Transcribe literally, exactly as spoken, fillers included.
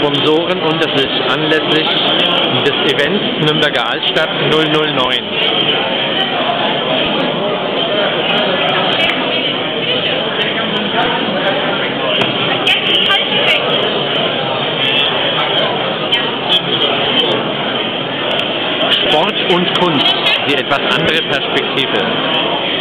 Sponsoren und das ist anlässlich des Events Nürnberger Altstadt null null neun. Sport und Kunst, die etwas andere Perspektive.